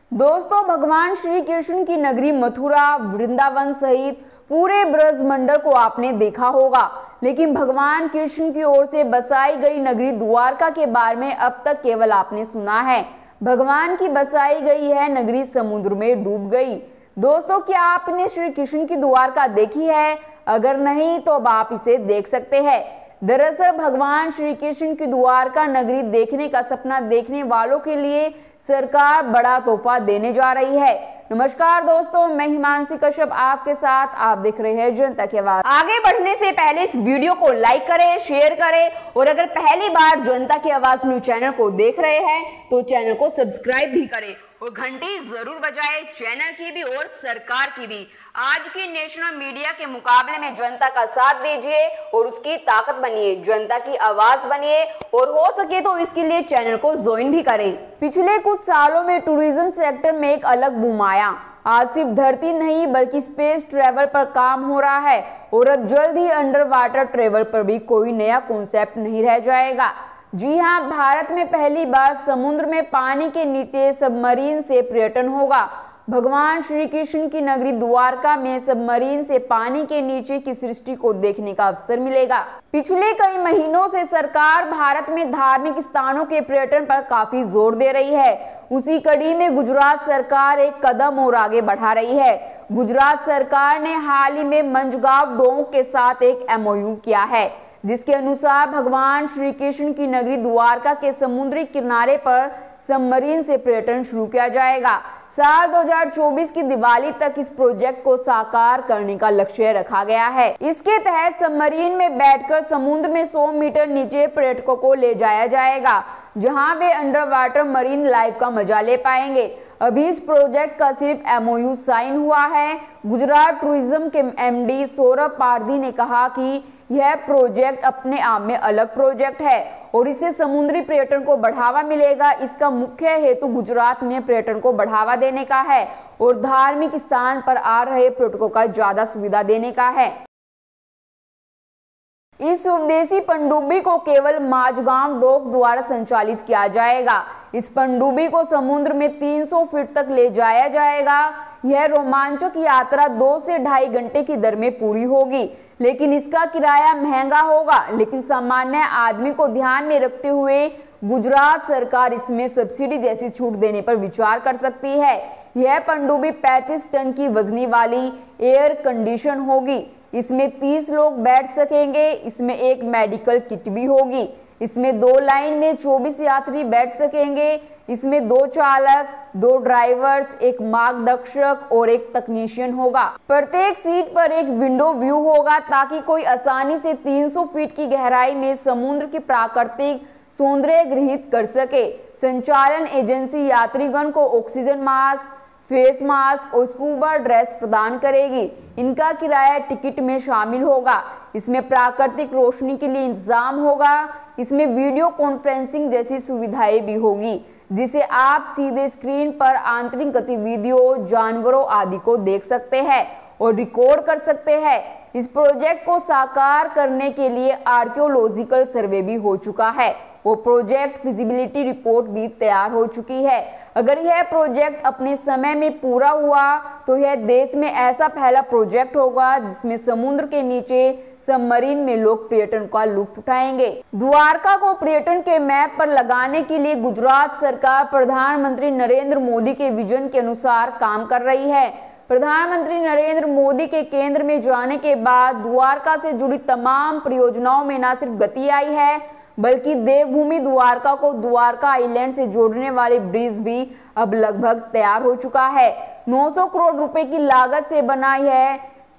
दोस्तों, भगवान श्री कृष्ण की नगरी मथुरा, वृंदावन सहित पूरे ब्रजमंडल को आपने देखा होगा, लेकिन भगवान कृष्ण की ओर से बसाई गई नगरी द्वारका के बारे में अब तक केवल आपने सुना है। भगवान की बसाई गई है नगरी समुद्र में डूब गई। दोस्तों, क्या आपने श्री कृष्ण की द्वारका देखी है? अगर नहीं तो अब आप इसे देख सकते हैं। दरअसल भगवान श्री कृष्ण की द्वारका नगरी देखने का सपना देखने वालों के लिए सरकार बड़ा तोहफा देने जा रही है। नमस्कार दोस्तों, मैं हिमांशी कश्यप आपके साथ। आप देख रहे हैं जनता की आवाज। आगे बढ़ने से पहले इस वीडियो को लाइक करें, शेयर करें और अगर पहली बार जनता की आवाज न्यूज चैनल को देख रहे हैं तो चैनल को सब्सक्राइब भी करें और घंटी जरूर बजाएं, चैनल की भी और सरकार की भी। आज की नेशनल मीडिया के मुकाबले में जनता का साथ दीजिए और उसकी ताकत बनिए, जनता की आवाज बनिए और हो सके तो इसके लिए चैनल को ज्वाइन भी करें। पिछले कुछ सालों में टूरिज्म सेक्टर में एक अलग बूम आया। आज सिर्फ धरती नहीं बल्कि स्पेस ट्रेवल पर काम हो रहा है और अब जल्द ही अंडर वाटर ट्रेवल पर भी कोई नया कॉन्सेप्ट नहीं रह जाएगा। जी हाँ, भारत में पहली बार समुद्र में पानी के नीचे सबमरीन से पर्यटन होगा। भगवान श्री कृष्ण की नगरी द्वारका में सबमरीन से पानी के नीचे की सृष्टि को देखने का अवसर मिलेगा। पिछले कई महीनों से सरकार भारत में धार्मिक स्थानों के पर्यटन पर काफी जोर दे रही है। उसी कड़ी में गुजरात सरकार एक कदम और आगे बढ़ा रही है। गुजरात सरकार ने हाल ही में मंझगांव डोंग के साथ एक MOU किया है, जिसके अनुसार भगवान श्री कृष्ण की नगरी द्वारका के समुद्री किनारे पर सबमरीन से पर्यटन शुरू किया जाएगा। साल 2024 की दिवाली तक इस प्रोजेक्ट को साकार करने का लक्ष्य रखा गया है। इसके तहत सबमरीन में बैठकर समुद्र में 100 मीटर नीचे पर्यटकों को ले जाया जाएगा, जहां वे अंडर वाटर मरीन लाइफ का मजा ले पाएंगे। अभी इस प्रोजेक्ट का सिर्फ MOU साइन हुआ है। गुजरात टूरिज्म के MD सौरभ पारधी ने कहा कि यह प्रोजेक्ट अपने आप में अलग प्रोजेक्ट है और इससे समुद्री पर्यटन को बढ़ावा मिलेगा। इसका मुख्य हेतु गुजरात में पर्यटन को बढ़ावा देने का है और धार्मिक स्थान पर आ रहे पर्यटकों का ज्यादा सुविधा देने का है। इस स्वदेशी पनडुब्बी को केवल माझगांव डॉक द्वारा संचालित किया जाएगा। इस पनडुब्बी को समुद्र में 300 फीट तक ले जाया जाएगा। यह रोमांचक यात्रा 2 से 2.5 घंटे की दर में पूरी होगी, लेकिन इसका किराया महंगा होगा। लेकिन सामान्य आदमी को ध्यान में रखते हुए गुजरात सरकार इसमें सब्सिडी जैसी छूट देने पर विचार कर सकती है। यह पनडुब्बी 35 टन की वजनी वाली एयर कंडीशन होगी। इसमें 30 लोग बैठ सकेंगे। इसमें एक मेडिकल किट भी होगी। इसमें 2 लाइन में 24 यात्री बैठ सकेंगे। इसमें 2 चालक, 2 ड्राइवर्स, एक मार्गदर्शक और एक तकनीशियन होगा। प्रत्येक सीट पर एक विंडो व्यू होगा ताकि कोई आसानी से 300 फीट की गहराई में समुद्र की प्राकृतिक सौंदर्य ग्रहित कर सके। संचालन एजेंसी यात्रीगण को ऑक्सीजन मास्क, फेस मास्क और स्कूबा ड्रेस प्रदान करेगी। इनका किराया टिकट में शामिल होगा। इसमें प्राकृतिक रोशनी के लिए इंतजाम होगा। इसमें वीडियो कॉन्फ्रेंसिंग जैसी सुविधाएं भी होगी, जिसे आप सीधे स्क्रीन पर आंतरिक गतिविधियों, जानवरों आदि को देख सकते हैं और रिकॉर्ड कर सकते हैं। इस प्रोजेक्ट को साकार करने के लिए आर्कियोलॉजिकल सर्वे भी हो चुका है और प्रोजेक्ट फिजिबिलिटी रिपोर्ट भी तैयार हो चुकी है। अगर यह प्रोजेक्ट अपने समय में पूरा हुआ तो यह देश में ऐसा पहला प्रोजेक्ट होगा जिसमें समुद्र के नीचे सबमरीन में लोग पर्यटन का लुत्फ उठाएंगे। द्वारका को पर्यटन के मैप पर लगाने के लिए गुजरात सरकार प्रधानमंत्री नरेंद्र मोदी के विजन के अनुसार काम कर रही है। प्रधानमंत्री नरेंद्र मोदी के केंद्र में जाने के बाद द्वारका से जुड़ी तमाम परियोजनाओं में न सिर्फ गति आई है, बल्कि देवभूमि द्वारका को द्वारका आइलैंड से जोड़ने वाले ब्रिज भी अब लगभग तैयार हो चुका है। 900 करोड़ रुपए की लागत से बना है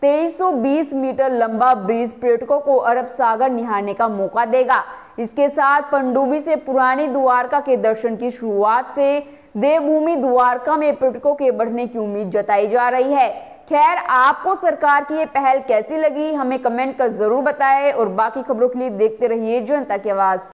2320 मीटर लंबा ब्रिज पर्यटकों को अरब सागर निहारने का मौका देगा। इसके साथ पनडुब्बी से पुरानी द्वारका के दर्शन की शुरुआत से देवभूमि द्वारका में पर्यटकों के बढ़ने की उम्मीद जताई जा रही है। खैर, आपको सरकार की ये पहल कैसी लगी हमें कमेंट कर जरूर बताएं और बाकी खबरों के लिए देखते रहिए जनता की आवाज।